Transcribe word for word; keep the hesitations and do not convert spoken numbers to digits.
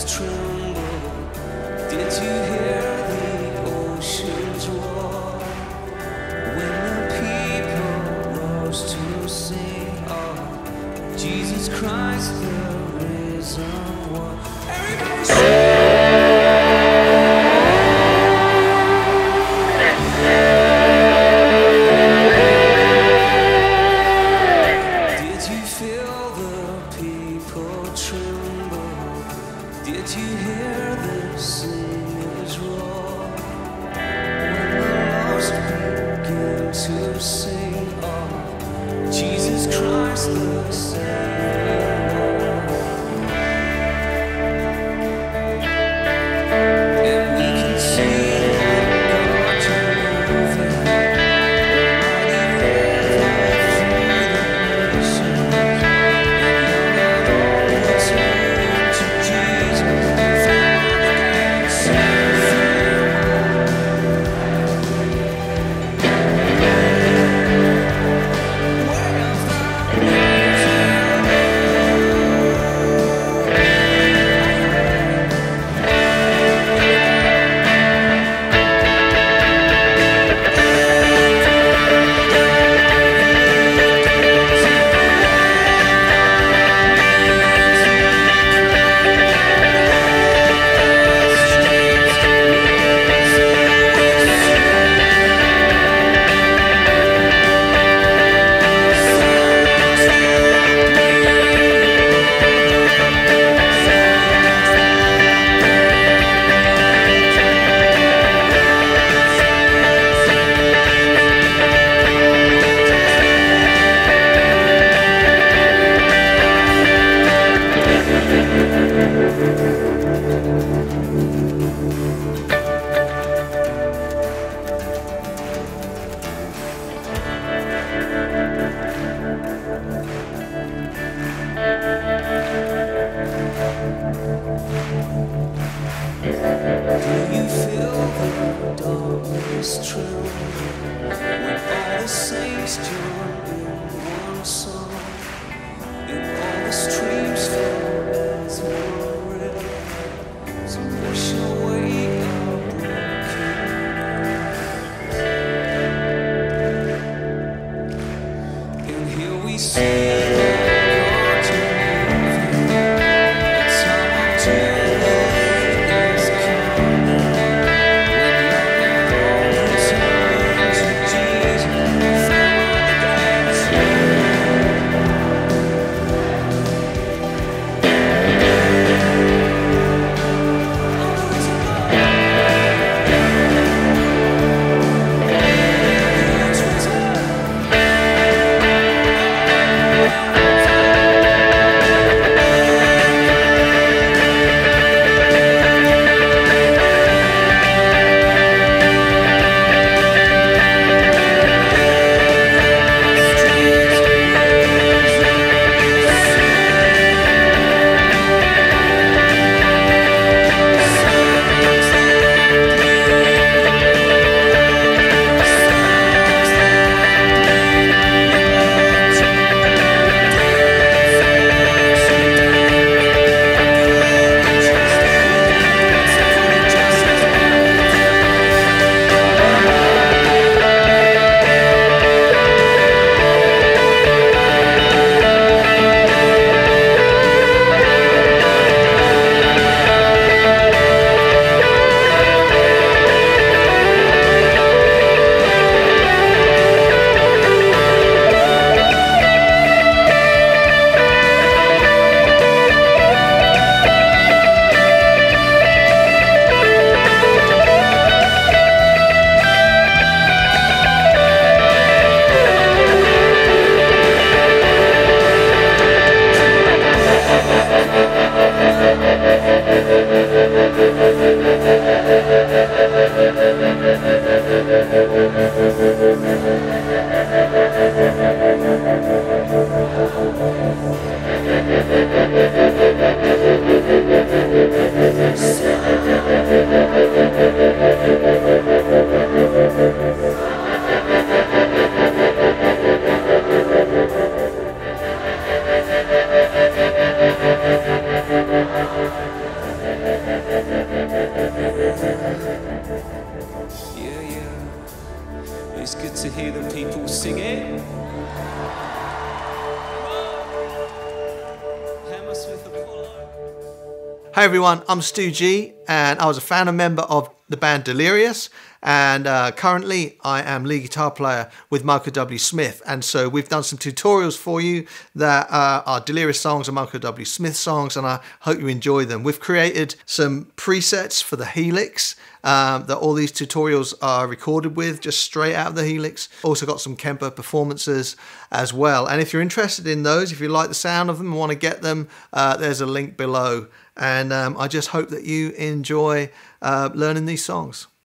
tremble? Did you hear the oceans roar? When the people rose to sing of Jesus Christ, the risen one. Everybody sing! Did you hear the singers roar? When the lost begin to sing of Jesus Christ the Savior. And we can see God moving, mighty river through the nations, and young and old turn to Jesus. Do you feel the darkness tremble when all the saints join in one song, and all the streams flow as one river to wash away our broken lives? And here we see God to moving, the time to sing it. Hammersmith Apollo. Hey everyone, I'm Stu G, and I was a founder member of the band Delirious, and uh, currently I am lead guitar player with Michael W. Smith, and so we've done some tutorials for you that uh, are Delirious songs and Michael W. Smith songs, and I hope you enjoy them. We've created some presets for the Helix um, that all these tutorials are recorded with, just straight out of the Helix. Also got some Kemper performances as well, and if you're interested in those, if you like the sound of them and want to get them, uh, there's a link below. And um, I just hope that you enjoy uh, learning these songs.